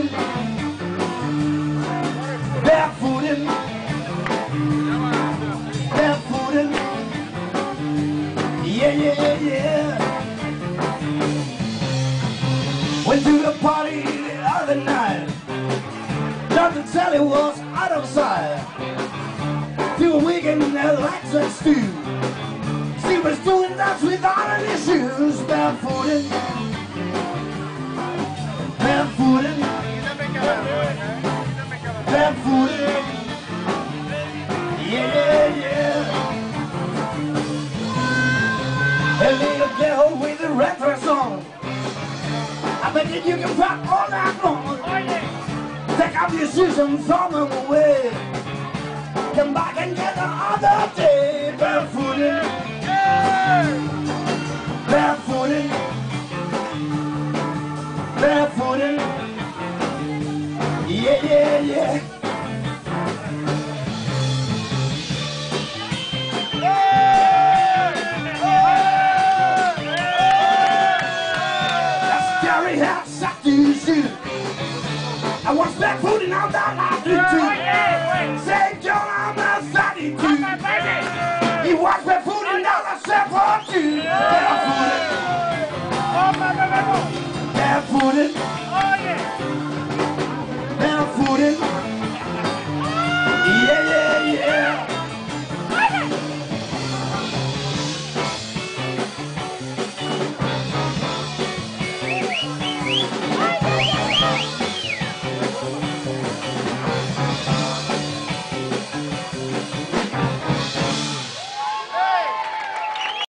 barefooted, barefooted, yeah, yeah, yeah. Went to the party the other night. Dr. Sally was out of sight. Through a weekend that lights and stew. She was doing that without any shoes. Barefooted, barefooted, barefooted, yeah, yeah, yeah. A little girl with a red dress on. I bet that you can rock all night long. Take off your shoes and throw them away. Come back and get the other day. Barefooted, barefooted, barefooted, yeah, yeah, yeah. That's scary how soft you shoot. I was barefooted out that last too. St. John, I'm a 32. He was barefooted out the 72. Barefooted, barefooted, barefooted.